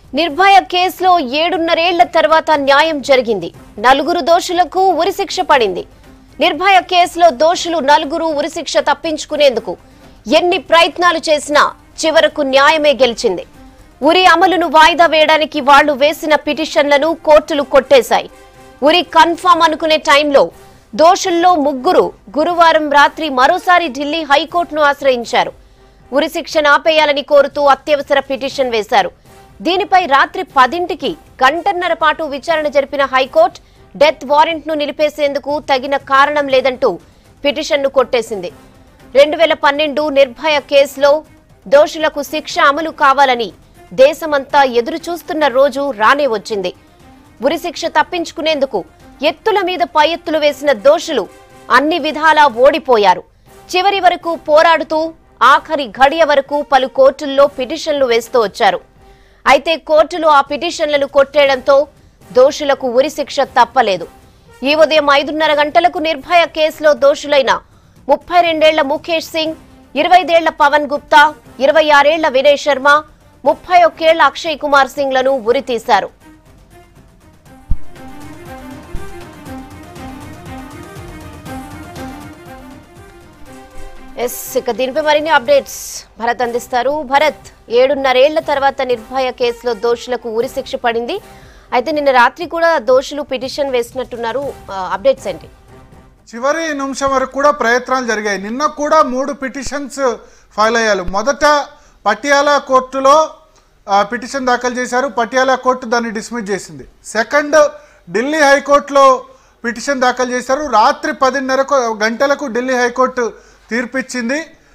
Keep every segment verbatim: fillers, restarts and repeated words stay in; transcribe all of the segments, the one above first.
నిర్భయ కేసులో ఏడున్నరేళ్ల తర్వాత న్యాయం జరిగింది. నలుగురు దోషులకు ఉరిశిక్ష పడింది. నిర్భయ కేసులో దోషులు నలుగురు ఉరిశిక్ష తప్పించుకునేందుకు ఎన్ని ప్రయత్నాలు చేసినా చివరకు న్యాయమే గెలిచింది. ఉరి అమలును వాయిదా వేయడానికి వాళ్లు వేసిన పిటిషన్లను కోర్టులు కొట్టేశాయి. ఉరి కన్ఫర్మ్ అనుకునే టైంలో దోషుల్లో ముగ్గురు గురువారం రాత్రి మరోసారి ఢిల్లీ హైకోర్టును ఆశ్రయించారు. ఉరిశిక్షను ఆపేయాలని కోరుతూ అత్యవసర పిటిషన్ వేశారు. దీనిపై రాత్రి పదింటికి గంటన్నర పాటు విచారణ జరిపిన హైకోర్టు డెత్ వారెంట్ ను నిలిపేసేందుకు తగిన కారణం లేదంటూ పిటిషన్ను కొట్టేసింది. రెండు వేల పన్నెండు నిర్భయ కేసులో దోషులకు శిక్ష అమలు కావాలని దేశమంతా ఎదురు చూస్తున్న రోజు రానే వచ్చింది. ఉరిశిక్ష తప్పించుకునేందుకు ఎత్తుల మీద పై ఎత్తులు వేసిన దోషులు అన్ని విధాలా ఓడిపోయారు. చివరి వరకు పోరాడుతూ ఆఖరి ఘడియ వరకు పలు కోర్టుల్లో పిటిషన్లు వేస్తూ వచ్చారు. అయితే కోర్టులు ఆ పిటిషన్లను కొట్టేయడంతో దోషులకు ఉరిశిక్ష తప్పలేదు. ఈ ఉదయం ఐదున్నర గంటలకు నిర్భయ కేసులో దోషులైన ముప్పై రెండేళ్ల ముఖేష్ సింగ్, ఇరవై ఐదేళ్ల పవన్ గుప్తా, ఇరవై ఆరేళ్ల వినయ్ శర్మ, ముప్పై ఒక్కేళ్ల అక్షయ్ కుమార్ సింగ్ లను ఉరితీశారు. ఎస్ ఇక దీనిపై మరిన్ని అప్డేట్స్ భరత్ అందిస్తారు. భరత్, ఏడున్నరేళ్ల తర్వాత నిర్భయ కేసులో దోషులకు ఉరిశిక్ష పడింది. అయితే నిన్న రాత్రి కూడా దోషులు పిటిషన్ వేసినట్టున్నారు. అప్డేట్స్ ఏంటి? చివరి నిమిషం వరకు కూడా ప్రయత్నాలు జరిగాయి. నిన్న కూడా మూడు పిటిషన్స్ ఫైల్ అయ్యారు. మొదట పటియాలా కోర్టులో పిటిషన్ దాఖలు చేశారు. పటియాలా కోర్టు దాన్ని డిస్మిస్ చేసింది. సెకండ్ ఢిల్లీ హైకోర్టులో పిటిషన్ దాఖలు చేశారు. రాత్రి పదిన్నరకు గంటలకు ఢిల్లీ హైకోర్టు తీర్పిచ్చింది.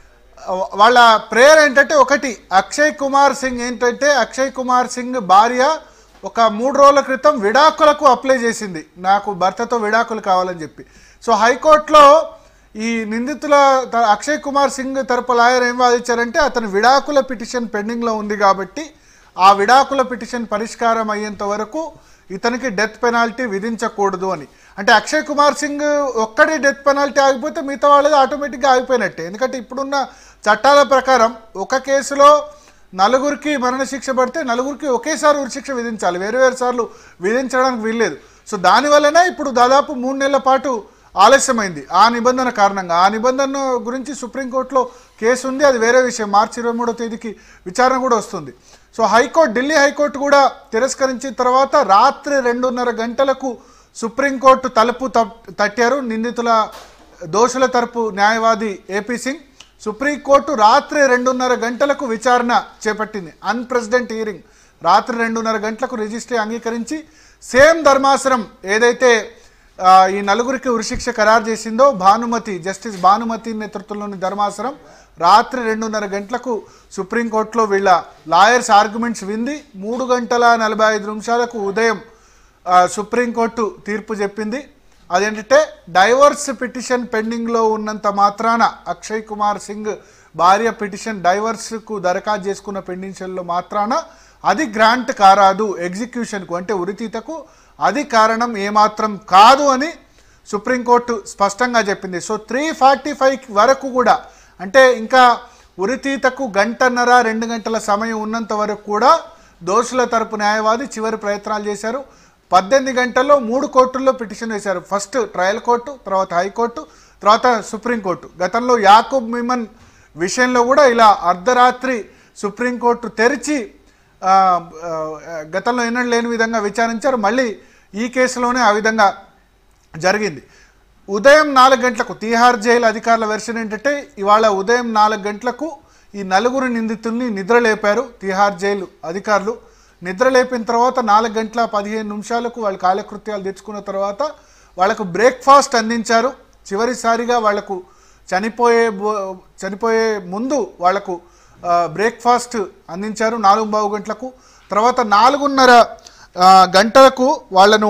వాళ్ళ ప్రేయర్ ఏంటంటే, ఒకటి అక్షయ్ కుమార్ సింగ్ ఏంటంటే అక్షయ్ కుమార్ సింగ్ భార్య ఒక మూడు రోజుల క్రితం విడాకులకు అప్లై చేసింది, నాకు భర్తతో విడాకులు కావాలని చెప్పి. సో హైకోర్టులో ఈ నిందితుల అక్షయ్ కుమార్ సింగ్ తరపు లాయర్ ఏం వాదించారంటే, అతని విడాకుల పిటిషన్ పెండింగ్లో ఉంది కాబట్టి ఆ విడాకుల పిటిషన్ పరిష్కారం అయ్యేంత వరకు ఇతనికి డెత్ పెనాల్టీ విధించకూడదు అని. అంటే అక్షయ్ కుమార్ సింగ్ ఒక్కడి డెత్ పెనాల్టీ ఆగిపోతే మిగతా వాళ్ళది ఆటోమేటిక్గా ఆగిపోయినట్టే. ఎందుకంటే ఇప్పుడున్న చట్టాల ప్రకారం ఒక కేసులో నలుగురికి మరణశిక్ష పడితే నలుగురికి ఒకేసారి ఉరిశిక్ష విధించాలి, వేరు వేరు సార్లు విధించడానికి వీల్లేదు. సో దానివల్లనే ఇప్పుడు దాదాపు మూడు నెలల పాటు ఆలస్యమైంది ఆ నిబంధన కారణంగా. ఆ నిబంధన గురించి సుప్రీంకోర్టులో కేసు ఉంది, అది వేరే విషయం. మార్చి ఇరవై మూడో తేదీకి విచారణ కూడా వస్తుంది. సో హైకోర్టు ఢిల్లీ హైకోర్టు కూడా తిరస్కరించిన తర్వాత రాత్రి రెండున్నర గంటలకు సుప్రీంకోర్టు తలుపు తట్టారు నిందితుల దోషుల తరపు న్యాయవాది ఏపీ సింగ్. సుప్రీంకోర్టు రాత్రి రెండున్నర గంటలకు విచారణ చేపట్టింది. అన్ప్రెసిడెంట్ హియరింగ్ రాత్రి రెండున్నర గంటలకు రిజిస్ట్రీ అంగీకరించి సేమ్ ధర్మాసనం ఏదైతే ఈ నలుగురికి ఉరిశిక్ష ఖరారు చేసిందో భానుమతి, జస్టిస్ భానుమతి నేతృత్వంలోని ధర్మాసనం రాత్రి రెండున్నర గంటలకు సుప్రీంకోర్టులో వీళ్ళ లాయర్స్ ఆర్గ్యుమెంట్స్ వింది. మూడు గంటల నలభై ఐదు నిమిషాలకు ఉదయం సుప్రీంకోర్టు తీర్పు చెప్పింది. అదేంటంటే, డైవర్స్ పిటిషన్ పెండింగ్లో ఉన్నంత మాత్రాన అక్షయ్ కుమార్ సింగ్ భార్య పిటిషన్ డైవర్స్కు దరఖాస్తు చేసుకున్న పెండిషన్లో మాత్రాన అది గ్రాంట్ కారాదు ఎగ్జిక్యూషన్కు, అంటే ఉరితీతకు అది కారణం ఏమాత్రం కాదు అని సుప్రీంకోర్టు స్పష్టంగా చెప్పింది. సో త్రీ ఫార్టీ ఫైవ్ వరకు కూడా, అంటే ఇంకా ఉరితీతకు గంటన్నర రెండు గంటల సమయం ఉన్నంత వరకు కూడా దోషుల తరపు న్యాయవాది చివరి ప్రయత్నాలు చేశారు. పద్దెనిమిది గంటల్లో మూడు కోర్టుల్లో పిటిషన్ వేశారు. ఫస్ట్ ట్రయల్ కోర్టు, తర్వాత హైకోర్టు, తర్వాత సుప్రీంకోర్టు. గతంలో యాకూబ్ మిమన్ విషయంలో కూడా ఇలా అర్ధరాత్రి సుప్రీంకోర్టు తెరిచి గతంలో ఎన్నడూ లేని విధంగా విచారించారు. మళ్ళీ ఈ కేసులోనే ఆ విధంగా జరిగింది. ఉదయం నాలుగు గంటలకు తీహార్ జైలు అధికారుల వెర్షన్ ఏంటంటే, ఇవాళ ఉదయం నాలుగు గంటలకు ఈ నలుగురు నిందితుల్ని నిద్రలేపారు తీహార్ జైలు అధికారులు. నిద్రలేపిన తర్వాత నాలుగు గంటల పదిహేను నిమిషాలకు వాళ్ళు కాలకృత్యాలు తెచ్చుకున్న తర్వాత వాళ్లకు బ్రేక్ఫాస్ట్ అందించారు. చివరిసారిగా వాళ్లకు చనిపోయే చనిపోయే ముందు వాళ్లకు బ్రేక్ఫాస్ట్ అందించారు నాలుగు బావు గంటలకు. తర్వాత నాలుగున్నర గంటలకు వాళ్ళను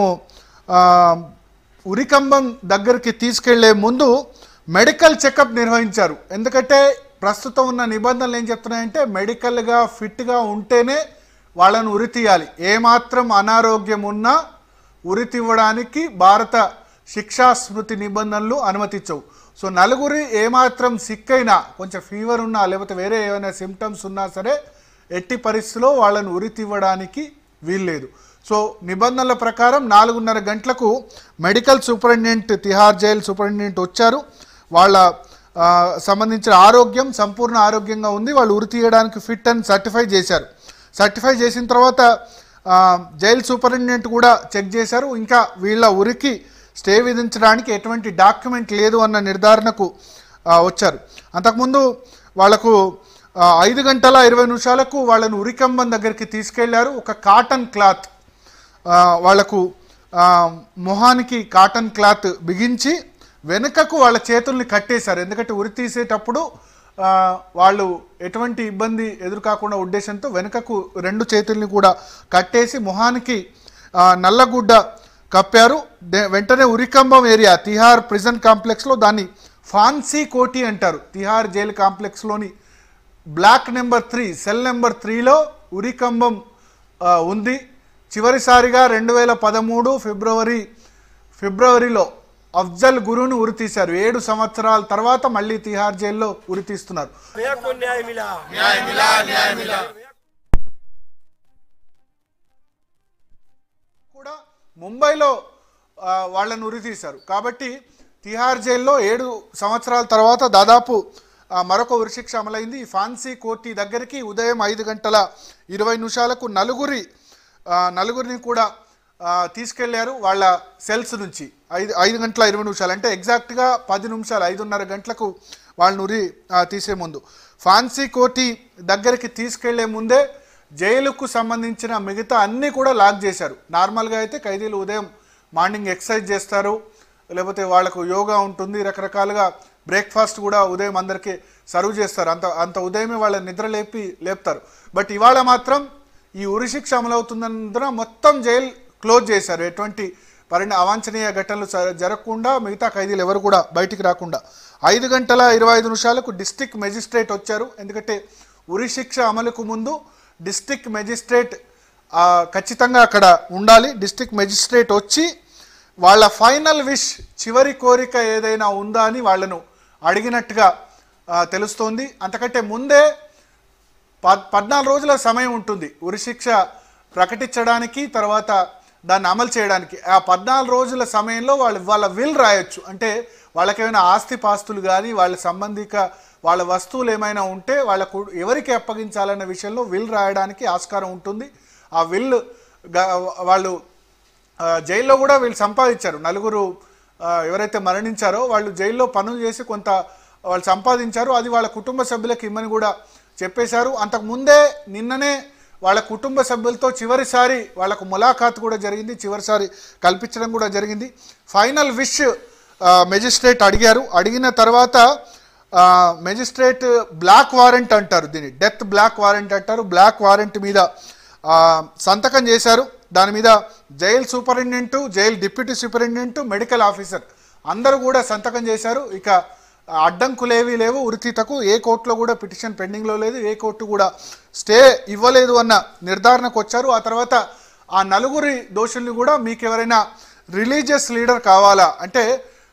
ఉరికంబం దగ్గరికి తీసుకెళ్లే ముందు మెడికల్ చెకప్ నిర్వహించారు. ఎందుకంటే ప్రస్తుతం ఉన్న నిబంధనలు ఏం చెప్తున్నాయంటే, మెడికల్గా ఫిట్గా ఉంటేనే వాళ్ళను ఉరి తీయాలి. ఏమాత్రం అనారోగ్యం ఉన్నా ఉరి తీయడానికి భారత శిక్షా స్మృతి నిబంధనలు అనుమతించవు. సో నలుగురి ఏమాత్రం సిక్ అయినా, కొంచెం ఫీవర్ ఉన్నా, లేకపోతే వేరే ఏమైనా సిమ్టమ్స్ ఉన్నా సరే ఎట్టి పరిస్థితిలో వాళ్ళను ఉరి తీయడానికి వీల్లేదు. సో నిబంధనల ప్రకారం నాలుగున్నర గంటలకు medical superintendent Tihar jail superintendent వచ్చారు. వాళ్ళ సంబంధించిన ఆరోగ్యం సంపూర్ణ ఆరోగ్యంగా ఉంది, వాళ్ళు ఉరి తీయడానికి ఫిట్ అని సర్టిఫై చేశారు. సర్టిఫై చేసిన తర్వాత జైల్ సూపరింటెండెంట్ కూడా చెక్ చేశారు. ఇంకా వీళ్ళ ఉరికి స్టే విధించడానికి ఎటువంటి డాక్యుమెంట్ లేదు అన్న నిర్ధారణకు వచ్చారు. అంతకుముందు వాళ్లకు ఐదు గంటల ఇరవై నిమిషాలకు వాళ్ళను ఉరికంబం దగ్గరికి తీసుకెళ్లారు. ఒక కాటన్ క్లాత్ వాళ్లకు మొహానికి కాటన్ క్లాత్ బిగించి వెనుకకు వాళ్ళ చేతుల్ని కట్టేశారు. ఎందుకంటే ఉరి తీసేటప్పుడు వాళ్ళు ఎటువంటి ఇబ్బంది ఎదురుకాకుండా ఉద్దేశంతో వెనుకకు రెండు చేతుల్ని కూడా కట్టేసి మొహానికి నల్లగుడ్డ కప్పారు. వెంటనే ఉరికంబం ఏరియా తిహార్ ప్రిజన్ కాంప్లెక్స్లో దాన్ని ఫాన్సీ కోటి అంటారు. తిహార్ జైలు కాంప్లెక్స్లోని block number three cell number త్రీలో ఉరికంబం ఉంది. చివరిసారిగా రెండు వేల పదమూడు ఫిబ్రవరి ఫిబ్రవరిలో అఫ్జల్ గురును ఉరి తీశారు. ఏడు సంవత్సరాల తర్వాత మళ్ళీ తిహార్ జైల్లో ఉరి తీస్తున్నారు. కూడా ముంబైలో వాళ్ళను ఉరి తీశారు. కాబట్టి తిహార్ జైల్లో ఏడు సంవత్సరాల తర్వాత దాదాపు మరొక ఉరిశిక్ష అమలైంది. ఈ ఫాన్సీ కోర్టు దగ్గరికి ఉదయం ఐదు గంటల ఇరవై నిమిషాలకు నలుగురి నలుగురిని కూడా తీసుకెళ్లారు వాళ్ళ సెల్స్ నుంచి. ఐదు ఐదు గంటల ఇరవై నిమిషాలు అంటే ఎగ్జాక్ట్గా పది నిమిషాలు ఐదున్నర గంటలకు వాళ్ళని ఉరి తీసే ముందు ఫాన్సీ కోర్టు దగ్గరికి తీసుకెళ్లే ముందే జైలుకు సంబంధించిన మిగతా అన్నీ కూడా లాక్ చేశారు. నార్మల్గా అయితే ఖైదీలు ఉదయం మార్నింగ్ ఎక్సర్సైజ్ చేస్తారు, లేకపోతే వాళ్ళకు యోగా ఉంటుంది, రకరకాలుగా బ్రేక్ఫాస్ట్ కూడా ఉదయం అందరికీ సర్వ్ చేస్తారు. అంత అంత ఉదయమే వాళ్ళ నిద్ర లేపి లేపుతారు. బట్ ఇవాళ మాత్రం ఈ ఉరిశిక్ష అమలవుతున్నందున మొత్తం జైలు క్లోజ్ చేశారు. ఎటువంటి పరిణ అవాంఛనీయ ఘటనలు జరగకుండా మిగతా ఖైదీలు ఎవరు కూడా బయటికి రాకుండా. ఐదు గంటల ఇరవై ఐదు నిమిషాలకు డిస్ట్రిక్ట్ మెజిస్ట్రేట్ వచ్చారు. ఎందుకంటే ఉరిశిక్ష అమలుకు ముందు డిస్ట్రిక్ట్ మెజిస్ట్రేట్ ఖచ్చితంగా అక్కడ ఉండాలి. డిస్ట్రిక్ట్ మెజిస్ట్రేట్ వచ్చి వాళ్ళ ఫైనల్ విష్ చివరి కోరిక ఏదైనా ఉందా అని వాళ్ళను అడిగినట్టుగా తెలుస్తోంది. అంతకంటే ముందే పద్ పద్నాలుగు రోజుల సమయం ఉంటుంది ఉరిశిక్ష ప్రకటించడానికి, తర్వాత దాన్ని అమలు చేయడానికి. ఆ పద్నాలుగు రోజుల సమయంలో వాళ్ళు వాళ్ళ విల్ రాయొచ్చు. అంటే వాళ్ళకేమైనా ఆస్తి పాస్తులు కానీ వాళ్ళ సంబంధిక వాళ్ళ వస్తువులు ఏమైనా ఉంటే వాళ్ళకు ఎవరికి అప్పగించాలన్న విషయంలో విల్ రాయడానికి ఆస్కారం ఉంటుంది. ఆ విల్ వాళ్ళు జైల్లో కూడా వీళ్ళు సంపాదించారు. నలుగురు ఎవరైతే మరణించారో వాళ్ళు జైల్లో పనులు చేసి కొంత వాళ్ళు సంపాదించారు. అది వాళ్ళ కుటుంబ సభ్యులకు ఇమ్మని కూడా చెప్పేశారు. అంతకుముందే నిన్ననే వాళ్ళ కుటుంబ సభ్యులతో చివరిసారి వాళ్ళకు ములాఖాత్ కూడా జరిగింది, చివరిసారి కల్పించడం కూడా జరిగింది. ఫైనల్ విష్ మెజిస్ట్రేట్ అడిగారు. అడిగిన తర్వాత మెజిస్ట్రేట్ బ్లాక్ వారెంట్ అంటారు, దీన్ని డెత్ బ్లాక్ వారెంట్ అంటారు. బ్లాక్ వారెంట్ మీద సంతకం చేశారు. దాని మీద jail superintendent, jail deputy superintendent, medical officer అందరూ కూడా సంతకం చేశారు. ఇక అడ్డంకులేవీ లేవు. ఉరితీతకు ఏ కోర్టులో కూడా పిటిషన్ పెండింగ్లో లేదు, ఏ కోర్టు కూడా స్టే ఇవ్వలేదు అన్న నిర్ధారణకు వచ్చారు. ఆ తర్వాత ఆ నలుగురి దోషుల్ని కూడా మీకు ఎవరైనా రిలీజియస్ లీడర్ కావాలా అంటే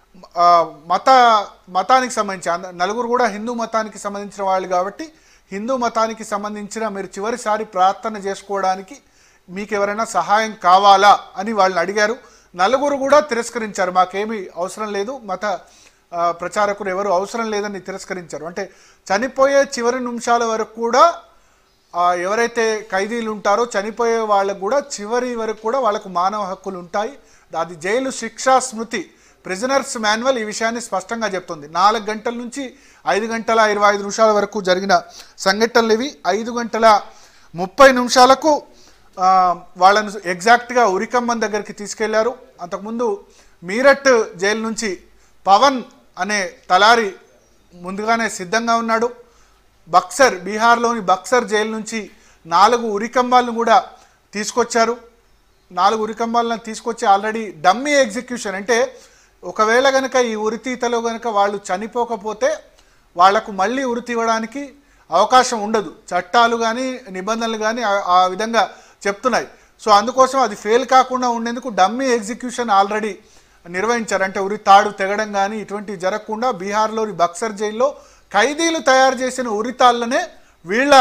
మత మతానికి సంబంధించి నలుగురు కూడా హిందూ మతానికి సంబంధించిన వాళ్ళు కాబట్టి హిందూ మతానికి సంబంధించిన మీరు చివరిసారి ప్రార్థన చేసుకోవడానికి మీకు ఎవరైనా సహాయం కావాలా అని వాళ్ళని అడిగారు. నలుగురు కూడా తిరస్కరించారు. మాకేమీ అవసరం లేదు, మత ప్రచారకులు ఎవరు అవసరం లేదని తిరస్కరించారు. అంటే చనిపోయే చివరి నిమిషాల వరకు కూడా ఎవరైతే ఖైదీలు ఉంటారో చనిపోయే వాళ్ళకు కూడా చివరి వరకు కూడా వాళ్ళకు మానవ హక్కులు ఉంటాయి. అది జైలు శిక్షా స్మృతి ప్రిజనర్స్ మాన్యువల్ ఈ విషయాన్ని స్పష్టంగా చెప్తుంది. నాలుగు గంటల నుంచి ఐదు గంటల ఇరవై ఐదు నిమిషాల వరకు జరిగిన సంఘటనలు ఇవి. ఐదు గంటల ముప్పై నిమిషాలకు వాళ్ళను ఎగ్జాక్ట్గా ఉరికంబం దగ్గరికి తీసుకెళ్లారు. అంతకుముందు మీరట్ జైలు నుంచి పవన్ అనే తలారి ముందుగానే సిద్ధంగా ఉన్నాడు. బక్సర్ బీహార్లోని బక్సర్ జైలు నుంచి నాలుగు ఉరికంబాలను కూడా తీసుకొచ్చారు. నాలుగు ఉరికంబాలను తీసుకొచ్చి ఆల్రెడీ డమ్మీ ఎగ్జిక్యూషన్ అంటే ఒకవేళ కనుక ఈ ఉరితీతలో కనుక వాళ్ళు చనిపోకపోతే వాళ్లకు మళ్ళీ ఉరి తీయడానికి అవకాశం ఉండదు. చట్టాలు కానీ నిబంధనలు కానీ ఆ విధంగా చెప్తున్నాయి. సో అందుకోసం అది ఫెయిల్ కాకుండా ఉండేందుకు డమ్మీ ఎగ్జిక్యూషన్ ఆల్రెడీ నిర్వహించారు. అంటే ఉరి తాడు తెగడం కానీ ఇటువంటివి జరగకుండా బీహార్లోని బక్సర్ జైల్లో ఖైదీలు తయారు చేసిన ఉరితాళ్లనే వీళ్ళ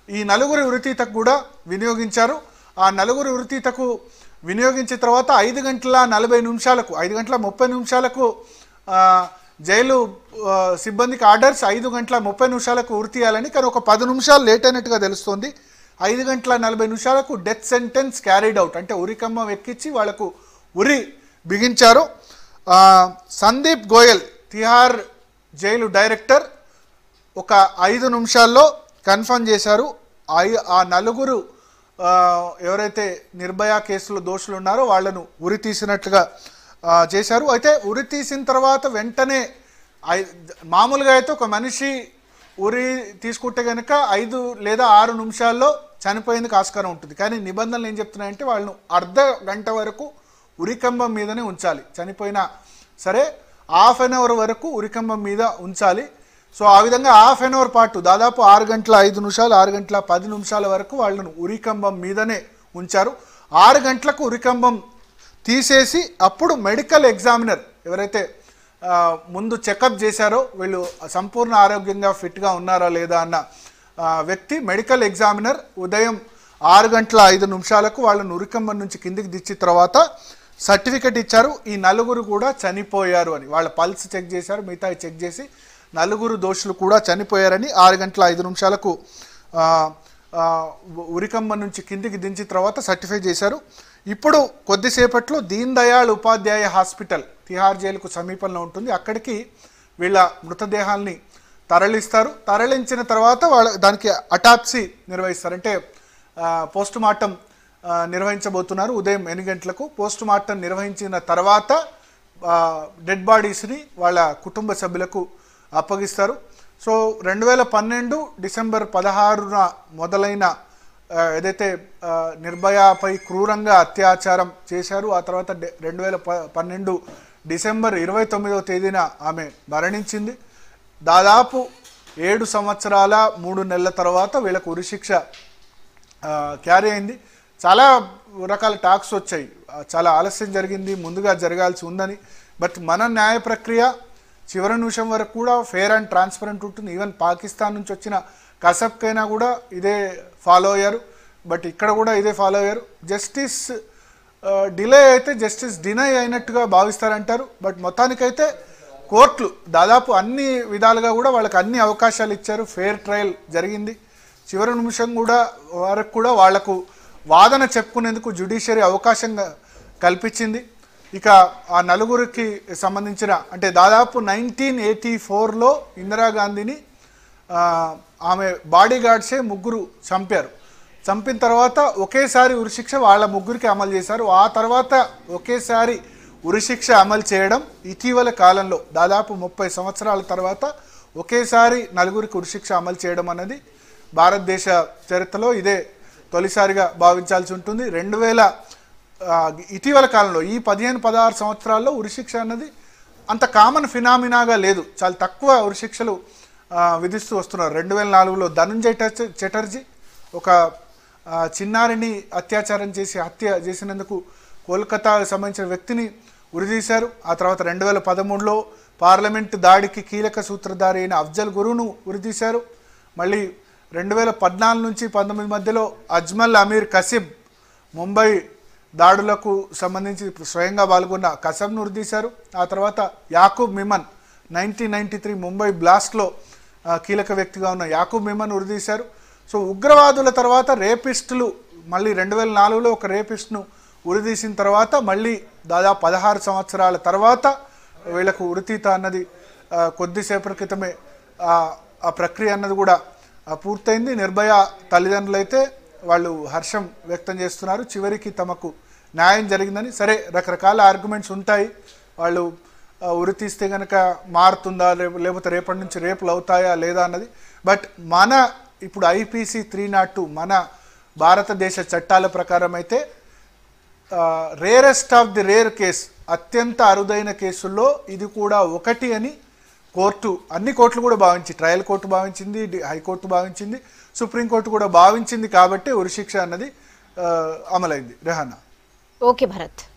ఈ నలుగురి ఉరితీతకు కూడా వినియోగించారు. ఆ నలుగురి ఉరితీతకు వినియోగించిన తర్వాత ఐదు గంటల నలభై నిమిషాలకు ఐదు గంటల ముప్పై నిమిషాలకు జైలు సిబ్బందికి ఆర్డర్స్ ఐదు గంటల ముప్పై నిమిషాలకు ఉరి తీయాలని, కానీ ఒక పది నిమిషాలు లేట్ అయినట్టుగా తెలుస్తోంది. ఐదు గంటల నలభై నిమిషాలకు డెత్ సెంటెన్స్ క్యారీడ్ అవుట్, అంటే ఉరికమ్మం ఎక్కించి వాళ్లకు ఉరి బిగించారు. సందీప్ గోయల్ తిహార్ జైలు డైరెక్టర్ ఒక ఐదు నిమిషాల్లో కన్ఫర్మ్ చేశారు ఆ నలుగురు ఎవరైతే నిర్భయ కేసులో దోషులు ఉన్నారో వాళ్లను ఉరి తీసినట్లుగా చేశారు. అయితే ఉరి తీసిన తర్వాత వెంటనే మామూలుగా అయితే ఒక మనిషి ఉరి తీసుకుంటే కనుక ఐదు లేదా ఆరు నిమిషాల్లో చనిపోయేందుకు ఆస్కారం ఉంటుంది. కానీ నిబంధనలు ఏం చెప్తున్నాయంటే వాళ్ళను అర్ధ గంట వరకు ఉరికంబం మీదనే ఉంచాలి. చనిపోయినా సరే హాఫ్ అన్ అవర్ వరకు ఉరికంబం మీద ఉంచాలి. సో ఆ విధంగా హాఫ్ అన్ అవర్ పాటు దాదాపు ఆరు గంటల ఐదు నిమిషాలు ఆరు గంటల పది నిమిషాల వరకు వాళ్ళను ఉరికంబం మీదనే ఉంచారు. ఆరు గంటలకు ఉరికంబం తీసేసి అప్పుడు మెడికల్ ఎగ్జామినర్ ఎవరైతే ముందు చెకప్ చేశారో వీళ్ళు సంపూర్ణ ఆరోగ్యంగా ఫిట్గా ఉన్నారా లేదా అన్న వ్యక్తి మెడికల్ ఎగ్జామినర్ ఉదయం ఆరు గంటల ఐదు నిమిషాలకు వాళ్ళను ఉరికంబం నుంచి కిందికి దించిన తర్వాత సర్టిఫికెట్ ఇచ్చారు. ఈ నలుగురు కూడా చనిపోయారు అని, వాళ్ళ పల్స్ చెక్ చేశారు, మిగతా చెక్ చేసి నలుగురు దోషులు కూడా చనిపోయారని ఆరు గంటల ఐదు నిమిషాలకు ఉరికంబం నుంచి కిందికి దించిన తర్వాత సర్టిఫై చేశారు. ఇప్పుడు కొద్దిసేపట్లో దీన్ దయాళ్ ఉపాధ్యాయ హాస్పిటల్ తిహార్ జైలుకు సమీపంలో ఉంటుంది, అక్కడికి వీళ్ళ మృతదేహాల్ని తరలిస్తారు. తరలించిన తర్వాత వాళ్ళ దానికి అటాప్సీ నిర్వహిస్తారు, అంటే పోస్ట్ మార్టం నిర్వహించబోతున్నారు. ఉదయం ఎనిమిది గంటలకు పోస్ట్ మార్టం నిర్వహించిన తర్వాత డెడ్ బాడీస్ని వాళ్ళ కుటుంబ సభ్యులకు అప్పగిస్తారు. సో రెండు వేల పన్నెండు డిసెంబర్ పదహారున మొదలైన ఏదైతే నిర్భయపై క్రూరంగా అత్యాచారం చేశారు, ఆ తర్వాత రెండు వేల ప పన్నెండు డిసెంబర్ ఇరవై తొమ్మిదవ తేదీన ఆమె మరణించింది. దాదాపు ఏడు సంవత్సరాల మూడు నెలల తర్వాత వీళ్ళకు ఉరిశిక్ష క్యారీ అయింది. చాలా రకాల టాక్స్ వచ్చాయి, చాలా ఆలస్యం జరిగింది, ముందుగా జరగాల్సి ఉందని. బట్ మన న్యాయ ప్రక్రియ చివరి నిమిషం వరకు కూడా ఫెయిర్ అండ్ ట్రాన్స్పరెంట్ ఉంటుంది. ఈవెన్ పాకిస్తాన్ నుంచి వచ్చిన కసబ్కైనా కూడా ఇదే ఫాలో అయ్యారు, బట్ ఇక్కడ కూడా ఇదే ఫాలో అయ్యారు. జస్టిస్ డిలే అయితే జస్టిస్ డినై అయినట్టుగా భావిస్తారంటారు. బట్ మొత్తానికైతే కోర్టులు దాదాపు అన్ని విధాలుగా కూడా వాళ్ళకి అన్ని అవకాశాలు ఇచ్చారు, ఫెయిర్ ట్రయల్ జరిగింది. చివరి నిమిషం కూడా వరకు కూడా వాళ్లకు వాదన చెప్పుకునేందుకు జ్యుడిషియరీ అవకాశంగా కల్పించింది. ఇక ఆ నలుగురికి సంబంధించిన అంటే దాదాపు నైన్టీన్ ఎయిటీ ఫోర్లో ఇందిరాగాంధీని ఆమె బాడీ గార్డ్సే ముగ్గురు చంపారు. చంపిన తర్వాత ఒకేసారి ఉరిశిక్ష వాళ్ళ ముగ్గురికి అమలు చేశారు. ఆ తర్వాత ఒకేసారి ఉరిశిక్ష అమలు చేయడం ఇటీవల కాలంలో దాదాపు ముప్పై సంవత్సరాల తర్వాత ఒకేసారి నలుగురికి ఉరిశిక్ష అమలు చేయడం అనేది భారతదేశ చరిత్రలో ఇదే తొలిసారిగా భావించాల్సి ఉంటుంది. రెండు వేల ఇటీవల కాలంలో ఈ పదిహేను పదహారు సంవత్సరాల్లో ఉరిశిక్ష అన్నది అంత కామన్ ఫినామినాగా లేదు, చాలా తక్కువ ఉరిశిక్షలు విధిస్తూ వస్తున్నారు. రెండు వేల నాలుగులో ధనంజయ్ చటర్జీ ఒక చిన్నారిని అత్యాచారం చేసి హత్య చేసినందుకు కోల్కతాకు సంబంధించిన వ్యక్తిని ఉరిదీశారు. ఆ తర్వాత రెండు వేల పదమూడులో పార్లమెంట్ దాడికి కీలక సూత్రధారి అయిన అఫ్జల్ గురును ఉరిదీశారు. మళ్ళీ రెండు వేల పద్నాలుగు నుంచి పంతొమ్మిది మధ్యలో అజ్మల్ అమీర్ కసిబ్ ముంబై దాడులకు సంబంధించి స్వయంగా పాల్గొన్న కసబ్ను ఉరిదీశారు. ఆ తర్వాత Yakub Memon nineteen ninety three Mumbai బ్లాస్ట్లో కీలక వ్యక్తిగా ఉన్న యాకూబ్ మిమన్ ఉరిదీశారు. సో ఉగ్రవాదుల తర్వాత రేపిస్టులు మళ్ళీ రెండు వేల నాలుగులో ఒక రేపిస్ట్ను ఉరిదీసిన తర్వాత మళ్ళీ దాదాపు పదహారు సంవత్సరాల తర్వాత వీళ్లకు ఉరితీత అన్నది కొద్దిసేపటి క్రితమే ఆ ప్రక్రియ అన్నది కూడా పూర్తయింది. నిర్భయ తల్లిదండ్రులు అయితే వాళ్ళు హర్షం వ్యక్తం చేస్తున్నారు, చివరికి తమకు న్యాయం జరిగిందని. సరే రకరకాల ఆర్గ్యుమెంట్స్ ఉంటాయి, వాళ్ళు ఉరి తీస్తే కనుక మారుతుందా లేకపోతే రేపటి నుంచి రేపులు అవుతాయా లేదా అన్నది. బట్ మన ఇప్పుడు ఐపీసీ త్రీ నాట్ టూ మన భారతదేశ చట్టాల ప్రకారం అయితే rarest of the rare case, అత్యంత అరుదైన కేసుల్లో ఇది కూడా ఒకటి అని కోర్టు అన్ని కోర్టులు కూడా భావించి, ట్రయల్ కోర్టు భావించింది, హైకోర్టు భావించింది, సుప్రీంకోర్టు కూడా భావించింది. కాబట్టి ఉరిశిక్ష అన్నది అమలైంది. రెహానా. ఓకే భరత్.